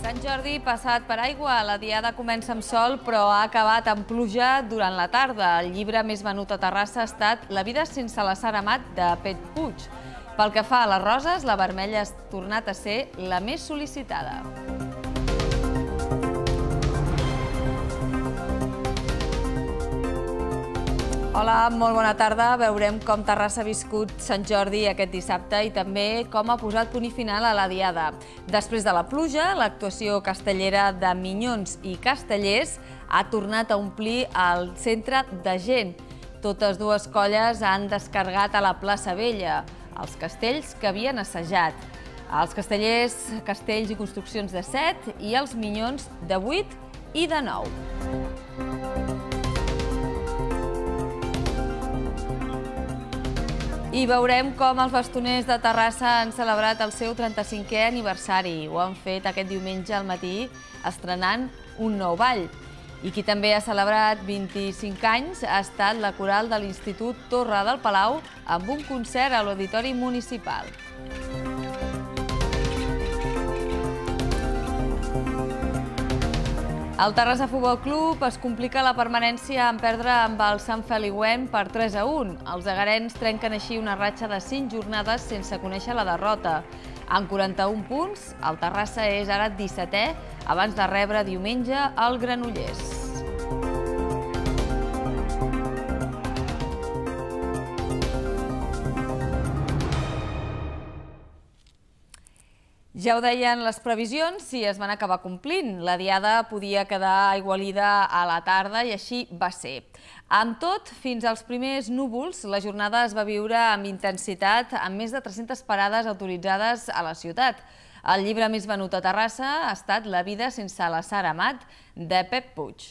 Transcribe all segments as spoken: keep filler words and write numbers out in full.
Sant Jordi passat per aigua, la diada comença amb sol però ha acabat amb pluja durant la tarda. El llibre més venut a Terrassa ha estat La vida sense la Sara Amat de Pep Puig. Pel que fa a les roses, la vermella ha tornat a ser la més sol·licitada. Hola, molt bona tarda. Veurem com Terrassa ha viscut Sant Jordi aquest dissabte i també com ha posat punt i final a la diada. Després de la pluja, l'actuació castellera de Minyons i Castellers ha tornat a omplir el centre de gent. Totes dues colles han descarregat a la plaça Vella els castells que havien assajat. Els castellers, castells i construccions de set i els Minyons de vuit i de nou. I veurem com els bastoners de Terrassa han celebrat el seu trenta-cinquè aniversari. Ho han fet aquest diumenge al matí estrenant un nou ball. I qui també ha celebrat vint-i-cinc anys ha estat la coral de l'Institut Torre del Palau amb un concert a l'Auditori Municipal. El Terrassa Futbol Club es complica la permanència en perdre amb el Sant Feliuenc per tres a un. Els agarens trenquen així una ratxa de cinc jornades sense conèixer la derrota. Amb quaranta-un punts, el Terrassa és ara dissetè abans de rebre diumenge el Granollers. Ja ho deien les previsions i es van acabar complint. La diada podia quedar aigualida a la tarda i així va ser. Amb tot, fins als primers núvols, la jornada es va viure amb intensitat amb més de tres-centes parades autoritzades a la ciutat. El llibre més venut a Terrassa ha estat La vida sense la Sara Amat de Pep Puig.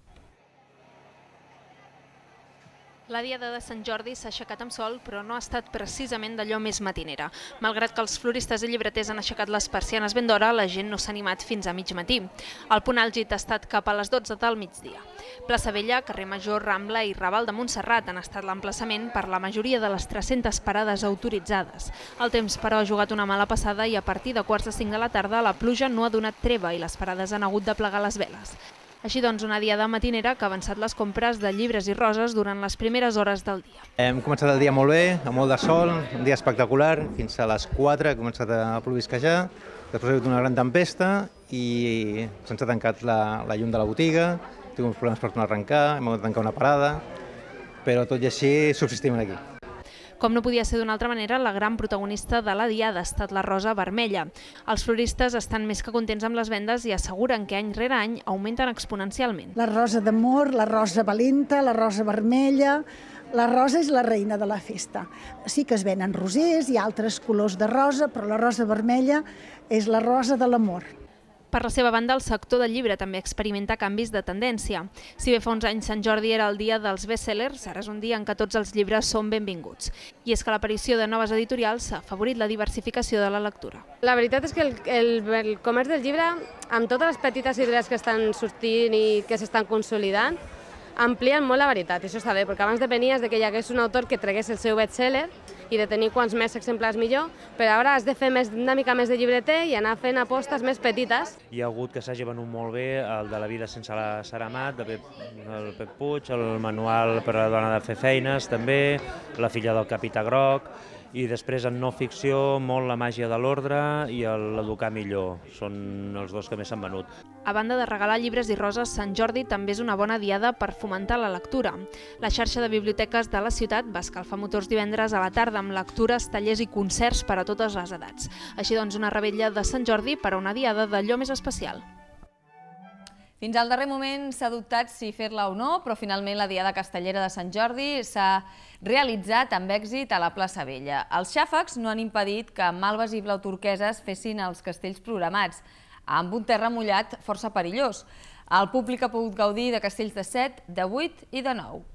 La diada de Sant Jordi s'ha aixecat amb sol, però no ha estat precisament d'allò més matinera. Malgrat que els floristes i llibreters han aixecat les persianes ben d'hora, la gent no s'ha animat fins a mig matí. El punt àlgid ha estat cap a les dotze del migdia. Plaça Vella, carrer Major, Rambla i Raval de Montserrat han estat l'emplaçament per la majoria de les tres-centes parades autoritzades. El temps, però, ha jugat una mala passada i a partir de quarts de cinc de la tarda la pluja no ha donat treva i les parades han hagut de plegar les veles. Així doncs, una diada matinera que ha avançat les compres de llibres i roses durant les primeres hores del dia. Hem començat el dia molt bé, amb molt de sol, un dia espectacular, fins a les quatre ha començat a plovisquejar, després ha hagut una gran tempesta i se'ns ha tancat la, la llum de la botiga, hem tingut problemes per tornar a arrencar, hem hagut de tancar una parada, però tot i així subsistim aquí. Com no podia ser d'una altra manera, la gran protagonista de la diada ha estat la rosa vermella. Els floristes estan més que contents amb les vendes i asseguren que any rere any augmenten exponencialment. La rosa d'amor, la rosa valenta, la rosa vermella. La rosa és la reina de la festa. Sí que es venen rosers i altres colors de rosa, però la rosa vermella és la rosa de l'amor. Per la seva banda, el sector del llibre també experimenta canvis de tendència. Si bé fa uns anys Sant Jordi era el dia dels bestsellers, ara és un dia en què tots els llibres són benvinguts. I és que l'aparició de noves editorials ha afavorit la diversificació de la lectura. La veritat és que el, el, el comerç del llibre, amb totes les petites idees que estan sortint i que s'estan consolidant, amplien molt la veritat, i això està bé, perquè abans depenies de que hi hagués un autor que tragués el seu bestseller i de tenir quants més exemplars millor, però ara has de fer més, una mica més de llibreter i anar fent apostes més petites. Hi ha hagut que s'hagi venut molt bé el de La vida sense la Sara Amat, de Pep, el Pep Puig, el manual per a la dona de fer feines també, La filla del capità groc, i després en no ficció molt La màgia de l'ordre i l'Educar millor, són els dos que més s'han venut. A banda de regalar llibres i roses, Sant Jordi també és una bona diada per fomentar la lectura. La xarxa de biblioteques de la ciutat va escalfar motors divendres a la tarda amb lectures, tallers i concerts per a totes les edats. Així doncs, una revetlla de Sant Jordi per a una diada d'allò més especial. Fins al darrer moment s'ha dubtat si fer-la o no, però finalment la diada castellera de Sant Jordi s'ha realitzat amb èxit a la plaça Vella. Els xàfecs no han impedit que malves i blau turqueses fessin els castells programats, amb un terra mullat força perillós. El públic ha pogut gaudir de castells de set, de vuit i de nou.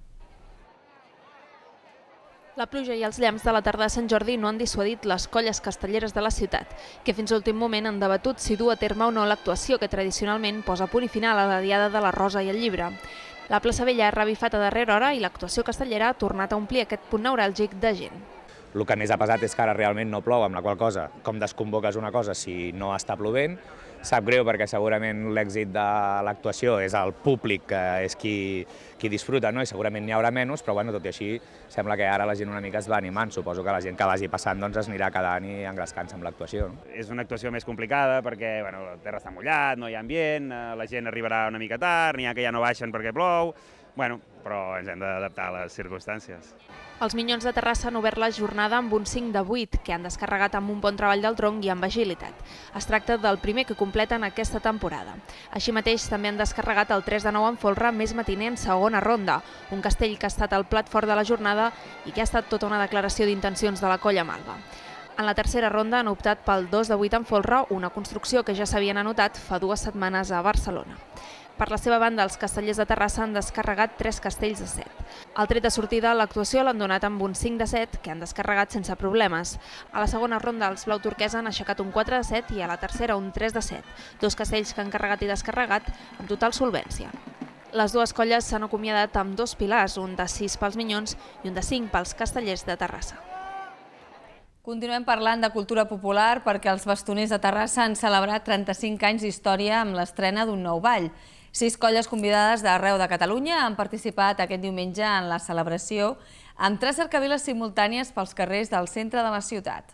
La pluja i els llamps de la tarda de Sant Jordi no han dissuadit les colles castelleres de la ciutat, que fins a l'últim moment han debatut si dur a terme o no l'actuació que tradicionalment posa punt i final a la diada de la rosa i el llibre. La plaça Vella ha revifat a darrera hora i l'actuació castellera ha tornat a omplir aquest punt neuràlgic de gent. El que més ha pesat és que ara realment no plou, amb la qual cosa, com desconvoques una cosa si no està plovent, sap greu perquè segurament l'èxit de l'actuació és el públic, que és qui, qui disfruta, no? I segurament n'hi haurà menys, però bueno, tot i així sembla que ara la gent una mica es va animant. Suposo que la gent que vagi passant doncs, es anirà quedant i engrescant-se amb l'actuació. No? És una actuació més complicada perquè bueno, el terra està mullat, no hi ha ambient, la gent arribarà una mica tard, n'hi ha que ja no baixen perquè plou, bueno, però ens hem d'adaptar a les circumstàncies. Els Minyons de Terrassa han obert la jornada amb un cinc de vuit, que han descarregat amb un bon treball del tronc i amb agilitat. Es tracta del primer que completen aquesta temporada. Així mateix també han descarregat el tres de nou en folre més matiner en segona ronda, un castell que ha estat el plat fort de la jornada i que ha estat tota una declaració d'intencions de la colla Malva. En la tercera ronda han optat pel dos de vuit en folre, una construcció que ja s'havien anotat fa dues setmanes a Barcelona. Per la seva banda, els castellers de Terrassa han descarregat tres castells de set. Al tret de sortida, l'actuació l'han donat amb un cinc de set, que han descarregat sense problemes. A la segona ronda, els blau turquès han aixecat un quatre de set i a la tercera un tres de set, dos castells que han carregat i descarregat amb total solvència. Les dues colles s'han acomiadat amb dos pilars, un de sis pels Minyons i un de cinc pels castellers de Terrassa. Continuem parlant de cultura popular perquè els bastoners de Terrassa han celebrat trenta-cinc anys d'història amb l'estrena d'un nou ball. Sis colles convidades d'arreu de Catalunya han participat aquest diumenge en la celebració amb tres cercaviles simultànies pels carrers del centre de la ciutat.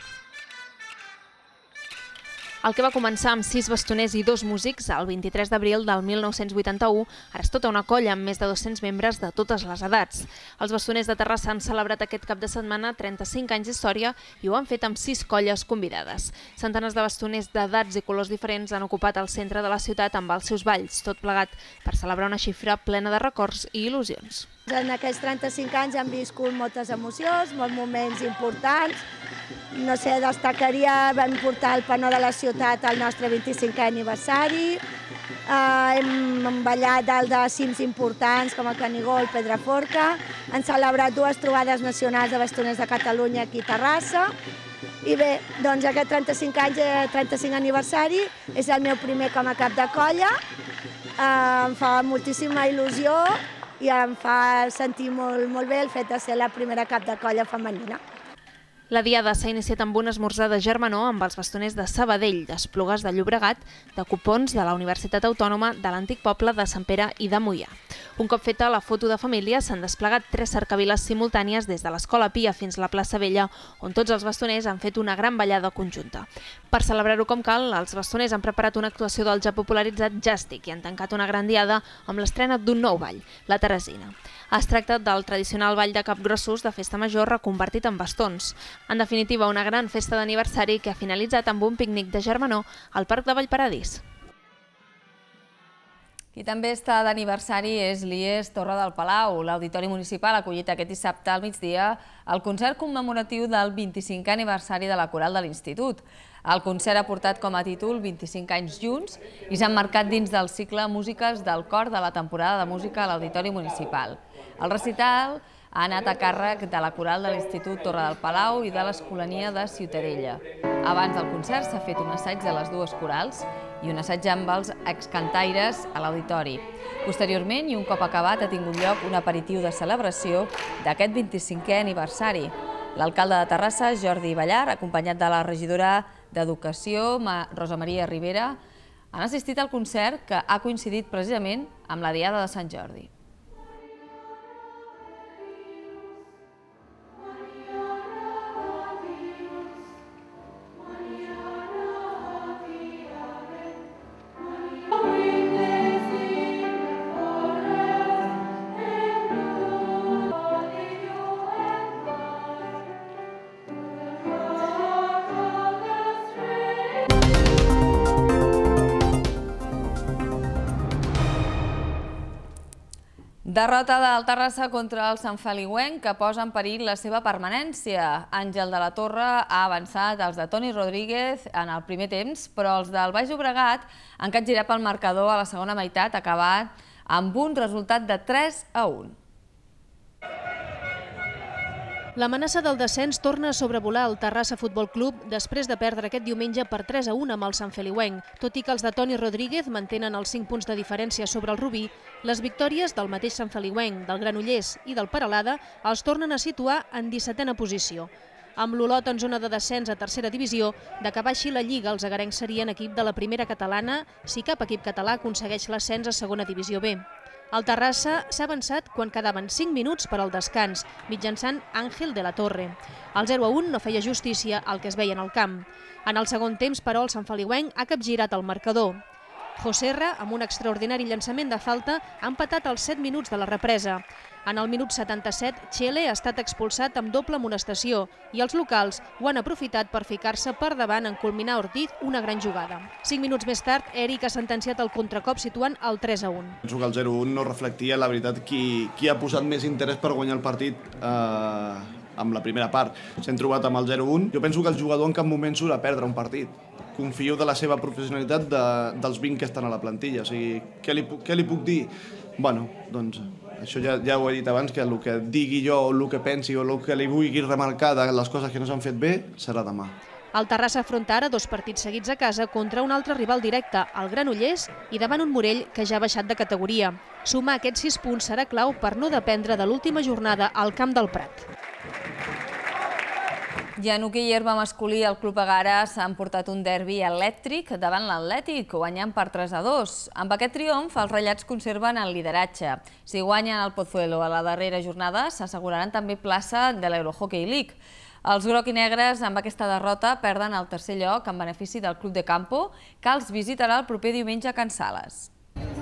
El que va començar amb sis bastoners i dos músics el vint-i-tres d'abril del mil nou-cents vuitanta-u, ara és tota una colla amb més de dos-cents membres de totes les edats. Els bastoners de Terrassa han celebrat aquest cap de setmana trenta-cinc anys d'història i ho han fet amb sis colles convidades. Centenars de bastoners d'edats i colors diferents han ocupat el centre de la ciutat amb els seus balls, tot plegat per celebrar una xifra plena de records i il·lusions. En aquests trenta-cinc anys han viscut moltes emocions, molts moments importants. No sé, destacaria, vam portar el panó de la ciutat al nostre vint-i-cinquè aniversari. Hem ballat dalt de cims importants com el Canigó o el Pedraforca. Han celebrat dues trobades nacionals de bastoners de Catalunya aquí a Terrassa. I bé, doncs aquest trenta-cinc anys, trenta-cinc aniversari, és el meu primer com a cap de colla. Em fa moltíssima il·lusió i em fa sentir molt, molt bé el fet de ser la primera cap de colla femenina. La diada s'ha iniciat amb un esmorzar de germanor amb els bastoners de Sabadell, d'Esplugues de Llobregat, de Copons, de la Universitat Autònoma, de l'antic poble de Sant Pere i de Moià. Un cop feta la foto de família, s'han desplegat tres cercaviles simultànies des de l'Escola Pia fins a la plaça Vella, on tots els bastoners han fet una gran ballada conjunta. Per celebrar-ho com cal, els bastoners han preparat una actuació del ja popularitzat Jàstic i han tancat una gran diada amb l'estrena d'un nou ball, la Teresina. Es tracta del tradicional ball de capgrossos de festa major reconvertit en bastons. En definitiva, una gran festa d'aniversari que ha finalitzat amb un pícnic de germanor al Parc de Vallparadís. Qui també està d'aniversari és l'I E S Torre del Palau. L'Auditori Municipal ha acollit aquest dissabte al migdia el concert commemoratiu del vint-i-cinquè aniversari de la Coral de l'Institut. El concert ha portat com a títol vint-i-cinc anys junts i s'ha emmarcat dins del cicle Músiques del Cor de la temporada de música a l'Auditori Municipal. El recital ha anat a càrrec de la Coral de l'Institut Torre del Palau i de l'Escolania de Ciutadella. Abans del concert s'ha fet un assaig de les dues corals i un assaig amb els excantaires a l'auditori. Posteriorment, i un cop acabat, ha tingut lloc un aperitiu de celebració d'aquest vint-i-cinquè aniversari. L'alcalde de Terrassa, Jordi Ballar, acompanyat de la regidora d'Educació, Rosa Maria Rivera, han assistit al concert que ha coincidit precisament amb la Diada de Sant Jordi. Derrota del Terrassa contra el Sant Feliuenc que posa en perill la seva permanència. Àngel de la Torre ha avançat els de Toni Rodríguez en el primer temps, però els del Baix Llobregat han capgirat pel marcador a la segona meitat, acabat amb un resultat de tres a un. L'amenaça del descens torna a sobrevolar el Terrassa Futbol Club després de perdre aquest diumenge per tres a un amb el Sant Feliuenc. Tot i que els de Toni Rodríguez mantenen els cinc punts de diferència sobre el Rubí, les victòries del mateix Sant Feliuenc, del Granollers i del Peralada els tornen a situar en dissetena posició. Amb l'Olot en zona de descens a tercera divisió, d'acabar així la Lliga, els agarencs serien equip de la primera catalana si cap equip català aconsegueix l'ascens a segona divisió B. El Terrassa s'ha avançat quan quedaven cinc minuts per al descans, mitjançant Àngel de la Torre. El zero a un no feia justícia al que es veia en el camp. En el segon temps, però, el santfeliuenc ha capgirat el marcador. Joserra, amb un extraordinari llançament de falta, ha empatat als set minuts de la represa. En el minut setanta-set, Txele ha estat expulsat amb doble amonestació i els locals ho han aprofitat per ficar-se per davant en culminar Ortiz una gran jugada. Cinc minuts més tard, Eric ha sentenciat el contracop situant el tres a un. Penso que el zero a un no reflectia, la veritat, qui, qui ha posat més interès per guanyar el partit eh, amb la primera part. S'han trobat amb el zero a un. Jo penso que el jugador en cap moment surt a perdre un partit. Confio de la seva professionalitat de, dels vint que estan a la plantilla. O sigui, què li, què li puc dir? Bueno, doncs això ja, ja ho he dit abans, que el que digui jo o el que pensi o el que li vulgui remarcar de les coses que no s'han fet bé serà demà. El Terrassa afronta ara dos partits seguits a casa contra un altre rival directe, el Granollers, i davant un Morell que ja ha baixat de categoria. Sumar aquests sis punts serà clau per no dependre de l'última jornada al Camp del Prat. I en hoquei herba masculí, el Club Egara s'ha emportat un derbi elèctric davant l'Atlètic, guanyant per tres a dos. Amb aquest triomf, els ratllats conserven el lideratge. Si guanyen el Pozuelo a la darrera jornada, s'asseguraran també plaça de l'Eurohockey League. Els groc i negres, amb aquesta derrota, perden el tercer lloc en benefici del Club de Campo, que els visitarà el proper diumenge a Can Sales.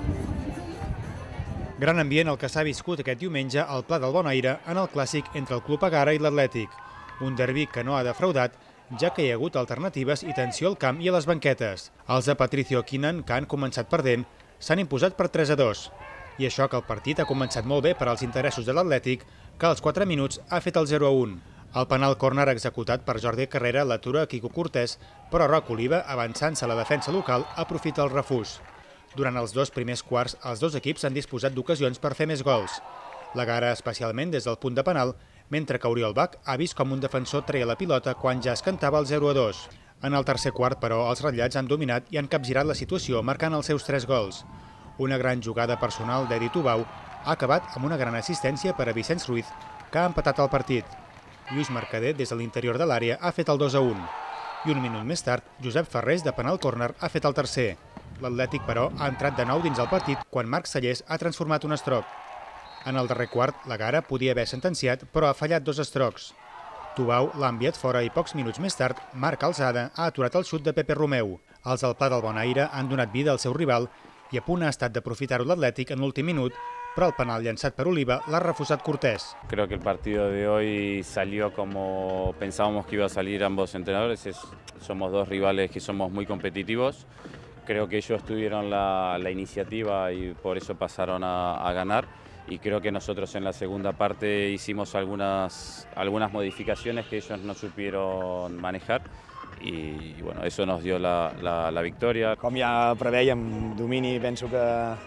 Gran ambient el que s'ha viscut aquest diumenge al Pla del Bonaire en el clàssic entre el Club Egara i l'Atlètic. Un derbi que no ha defraudat, ja que hi ha hagut alternatives i tensió al camp i a les banquetes. Els de Patricio Quinan, que han començat perdent, s'han imposat per tres a dos. I això que el partit ha començat molt bé per als interessos de l'Atlètic, que als quatre minuts ha fet el zero a un. El penal córner executat per Jordi Carrera l'atura a Quico Cortés, però Roc Oliva, avançant-se a la defensa local, aprofita el refús. Durant els dos primers quarts, els dos equips han disposat d'ocasions per fer més gols. L'Egara, especialment des del punt de penal, mentre que Oriol Bach ha vist com un defensor treia la pilota quan ja es cantava el zero a dos. En el tercer quart, però, els ratllats han dominat i han capgirat la situació, marcant els seus tres gols. Una gran jugada personal d'Edi Tubau ha acabat amb una gran assistència per a Vicenç Ruiz, que ha empatat el partit. Lluís Mercader, des de l'interior de l'àrea, ha fet el dos a un. I un minut més tard, Josep Ferrés, de penal córner, ha fet el tercer. L'Atlètic, però, ha entrat de nou dins el partit quan Marc Sallés ha transformat un estroc. En el darrer quart, l'Egara podia haver sentenciat, però ha fallat dos estrocs. Tubau l'ha enviat fora i pocs minuts més tard, Marc Alzada ha aturat el xut de Pepe Romeu. Els del Pla del Bonaire han donat vida al seu rival i a punt ha estat d'aprofitar-ho l'Atlètic en l'últim minut, però el penal llançat per Oliva l'ha refusat Cortés. Creo que el partido de hoy salió como pensábamos que iba a salir ambos entrenadores. Es, somos dos rivales que somos muy competitivos. Creo que ellos tuvieron la, la iniciativa y por eso pasaron a, a ganar. Y creo que nosotros en la segunda parte hicimos algunas, algunas modificaciones que ellos no supieron manejar y, y bueno, eso nos dio la, la, la victòria. Com ja preveiem, domini penso que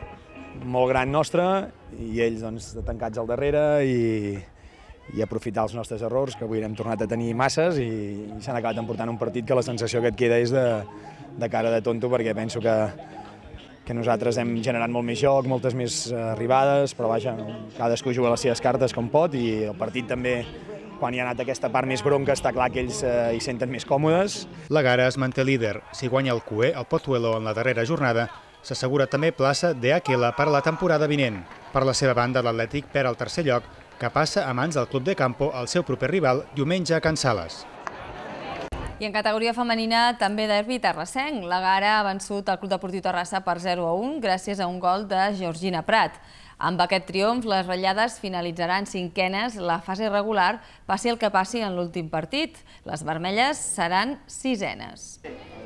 molt gran nostre i ells doncs, tancats al darrere i, i aprofitar els nostres errors, que avui n'hem tornat a tenir masses i, i s'han acabat emportant un partit que la sensació que et queda és de, de cara de tonto, perquè penso que que nosaltres hem generat molt més joc, moltes més arribades, però vaja, cadascú juga les seves cartes com pot i el partit també, quan hi ha anat aquesta part més bronca, està clar que ells hi senten més còmodes. L'Egara es manté líder. Si guanya el Cué, el Pozuelo en la darrera jornada, s'assegura també plaça de Aquila per a la temporada vinent. Per la seva banda, l'Atlètic perd el tercer lloc, que passa a mans del Club de Campo, el seu proper rival, diumenge a Can Sales. I en categoria femenina també derbi terrassenc. L'Egara ha vençut el Club Deportiu Terrassa per zero a un gràcies a un gol de Georgina Prat. Amb aquest triomf, les ratllades finalitzaran cinquenes la fase regular, passi el que passi en l'últim partit. Les vermelles seran sisenes.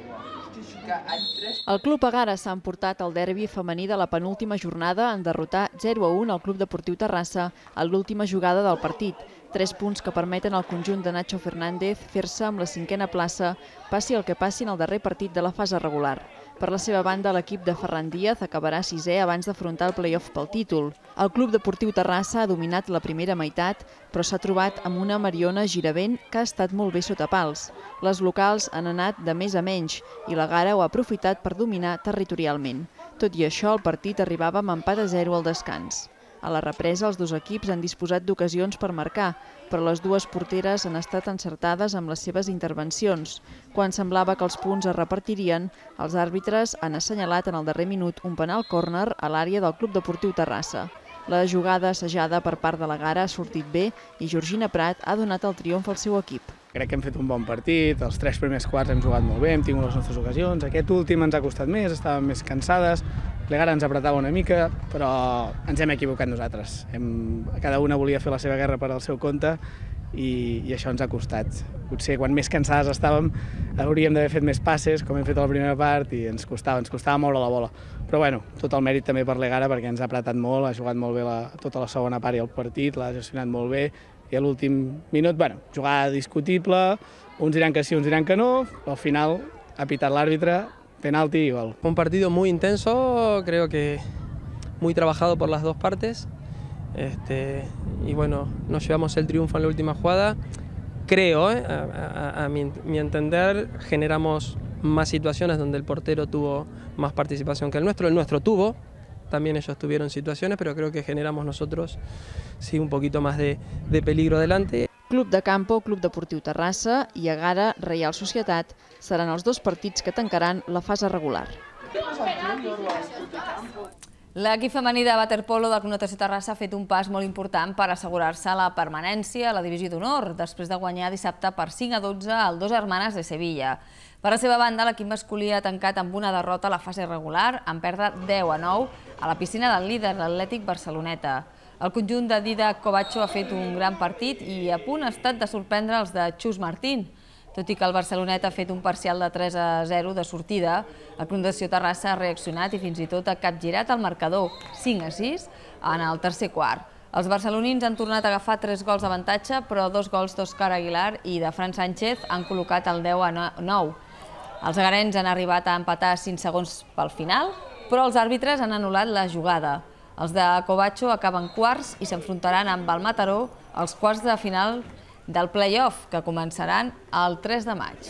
El Club Egara s'ha emportat el derbi femení de la penúltima jornada en derrotar zero a un al Club Deportiu Terrassa a l'última jugada del partit. Tres punts que permeten al conjunt de Nacho Fernández fer-se amb la cinquena plaça, passi el que passi en el darrer partit de la fase regular. Per la seva banda, l'equip de Ferran Díaz acabarà sisè abans d'afrontar el play-off pel títol. El Club Deportiu Terrassa ha dominat la primera meitat, però s'ha trobat amb una Mariona Giravent que ha estat molt bé sota pals. Les locals han anat de més a menys i l'Egara ho ha aprofitat per dominar territorialment. Tot i això, el partit arribava amb empat a zero al descans. A la represa, els dos equips han disposat d'ocasions per marcar, però les dues porteres han estat encertades amb les seves intervencions. Quan semblava que els punts es repartirien, els àrbitres han assenyalat en el darrer minut un penal córner a l'àrea del Club Deportiu Terrassa. La jugada assajada per part de la Gara ha sortit bé i Georgina Prat ha donat el triomf al seu equip. Crec que hem fet un bon partit, els tres primers quarts hem jugat molt bé, hem tingut les nostres ocasions. Aquest últim ens ha costat més, estàvem més cansades, la Gara ens apretava una mica, però ens hem equivocat nosaltres. Hem, cada una volia fer la seva guerra per al seu compte i, i això ens ha costat. Potser quan més cansades estàvem hauríem d'haver fet més passes, com hem fet a la primera part, i ens costava, ens costava moure la bola. Però bueno, tot el mèrit també per l'Egara perquè ens ha apretat molt, ha jugat molt bé la, tota la segona part i el partit, l'ha gestionat molt bé, i a l'últim minut, bueno, jugada discutible, uns diran que sí, uns diran que no, però al final ha pitat l'àrbitre, penalti i gol. Un partido muy intenso, creo que muy trabajado por las dos partes, este, y bueno, nos llevamos el triunfo en la última jugada. Creo, eh, a, a, a mi, mi entender, generamos más situaciones donde el portero tuvo más participación que el nuestro, el nuestro tuvo, también ellos tuvieron situaciones, pero creo que generamos nosotros sí un poquito más de, de peligro delante. Club de Campo, Club Deportiu Terrassa i Egara Reial Societat seran els dos partits que tancaran la fase regular. L'equip femení de waterpolo del Club Natació Terrassa ha fet un pas molt important per assegurar-se la permanència a la divisió d'honor, després de guanyar dissabte per cinc a dotze al Dos Hermanes de Sevilla. Per la seva banda, l'equip masculí ha tancat amb una derrota a la fase regular, en perdre deu a nou a la piscina del líder, l'Atlètic Barceloneta. El conjunt de Dida Covacho ha fet un gran partit i a punt ha estat de sorprendre els de Xus Martín. Tot i que el Barceloneta ha fet un parcial de tres a zero de sortida, el Club Natació Terrassa ha reaccionat i fins i tot ha capgirat el marcador cinc a sis en el tercer quart. Els barcelonins han tornat a agafar tres gols d'avantatge, però dos gols d'Òscar Aguilar i de Fran Sánchez han col·locat el deu a nou. Els egarens han arribat a empatar cinc segons pel final, però els àrbitres han anul·lat la jugada. Els de Covacho acaben quarts i s'enfrontaran amb el Mataró als quarts de final del play-off, que començaran el tres de maig.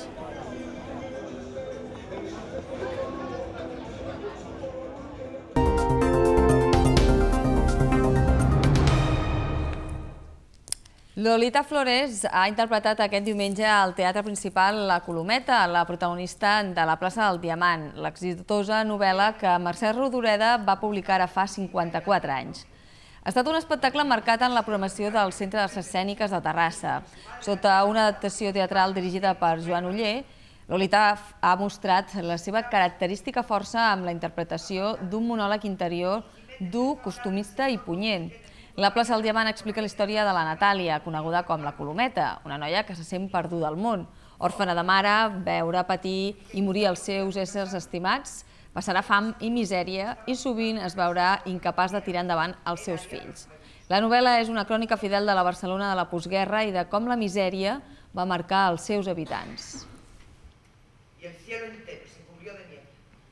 Lolita Flores ha interpretat aquest diumenge al Teatre Principal La Colometa, la protagonista de La plaça del Diamant, l'exitosa novel·la que Mercè Rodoreda va publicar ara fa cinquanta-quatre anys. Ha estat un espectacle marcat en la programació del Centre d'Arts Escèniques de Terrassa. Sota una adaptació teatral dirigida per Joan Oller, Lolita ha mostrat la seva característica força amb la interpretació d'un monòleg interior dur, costumista i punyent. La plaça del Diamant explica la història de la Natàlia, coneguda com la Colometa, una noia que se sent perduda al món. Òrfena de mare, veure, patir i morir els seus éssers estimats, passarà fam i misèria i sovint es veurà incapaç de tirar endavant els seus fills. La novel·la és una crònica fidel de la Barcelona de la postguerra i de com la misèria va marcar els seus habitants. Y el cielo entero se cubrió de nieve.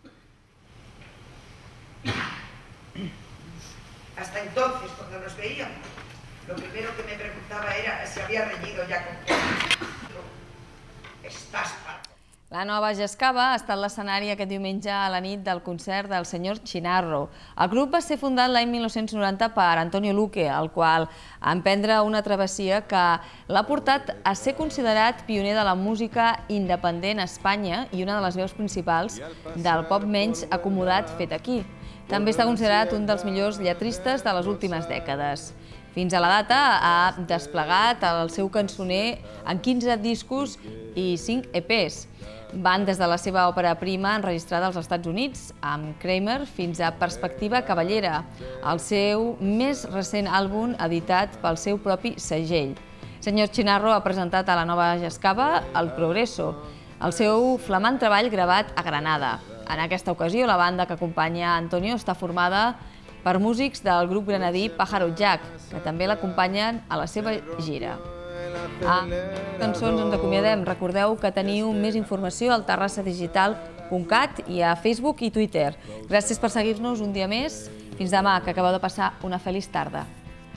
Hasta entonces, cuando nos veíamos, lo primero que me preguntaba era si había reñido ya con Pedro. Estás para... La Nova Gescava ha estat l'escenari aquest diumenge a la nit del concert del senyor Chinarro. El grup va ser fundat l'any mil nou-cents noranta per Antonio Luque, el qual va emprendre una travessia que l'ha portat a ser considerat pioner de la música independent a Espanya i una de les veus principals del pop menys acomodat fet aquí. També està considerat un dels millors lletristes de les últimes dècades. Fins a la data ha desplegat el seu cançoner en quinze discos i cinc E Pes. Van des de la seva òpera prima enregistrada als Estats Units, amb Kramer, fins a Perspectiva Cavallera, el seu més recent àlbum editat pel seu propi segell. Senyor Chinarro ha presentat a la Nova Gescava El Progreso, el seu flamant treball gravat a Granada. En aquesta ocasió, la banda que acompanya Antonio està formada per músics del grup granadí Pájaro Jack, que també l'acompanyen a la seva gira. A cançons ens acomiadem. Recordeu que teniu més informació al terrassa digital punt cat i a Facebook i Twitter. Gràcies per seguir-nos un dia més. Fins demà, que acabeu de passar una feliç tarda.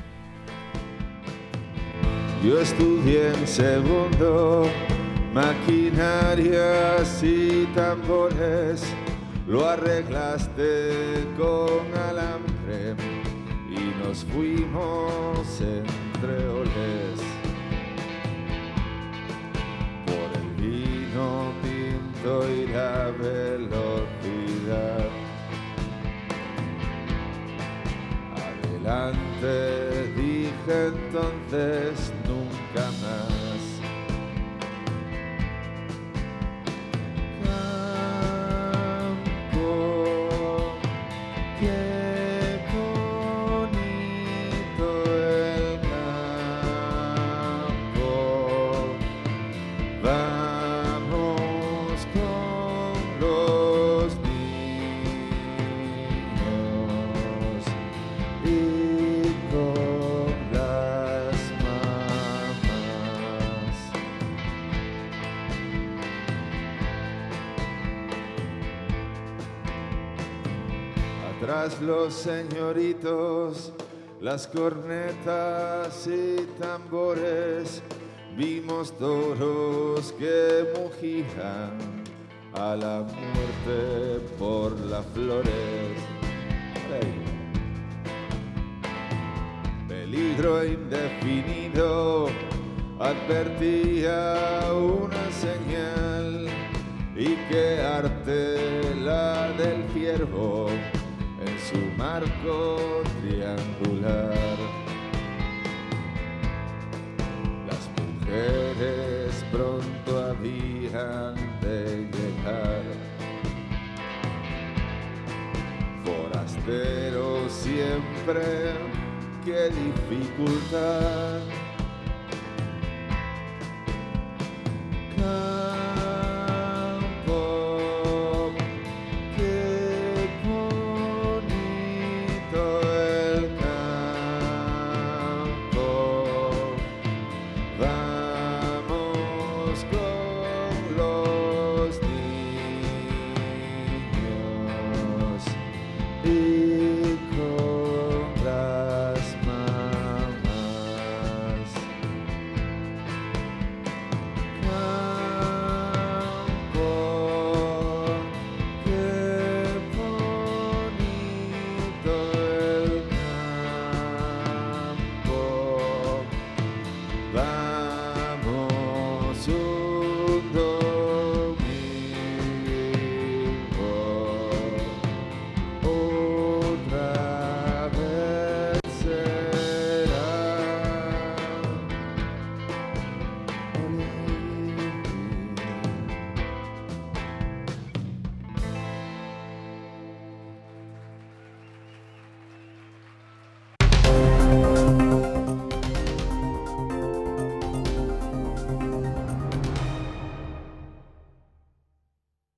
Yo estudié en segundo, maquinarias y tambores, lo arreglaste con alambre y nos fuimos entre olés. Por el vino tinto y la velocidad. Adelante, dije entonces, nunca más. Atrás los señoritos, las cornetas y tambores, vimos toros que mugían a la muerte por las flores. Peligro indefinido, advertía una señal, y qué arte la del ciervo en su marco triangular. Las mujeres pronto habían de llegar, forasteros siempre, qué dificultad. Y